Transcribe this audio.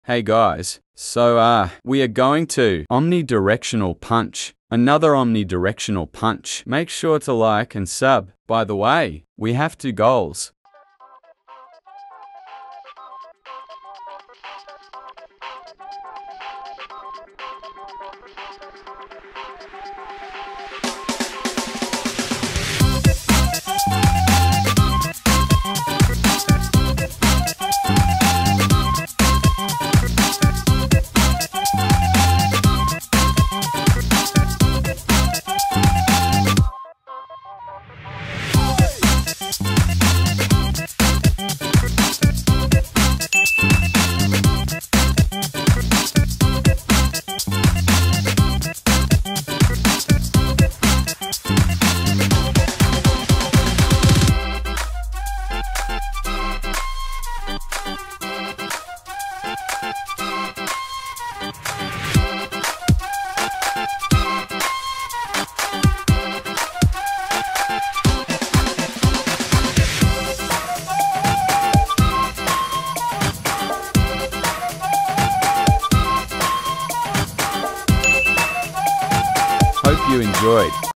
Hey guys, we are going to omnidirectional punch. Another omnidirectional punch. Make sure to like and sub. By the way, we have 2 goals. Hope you enjoyed.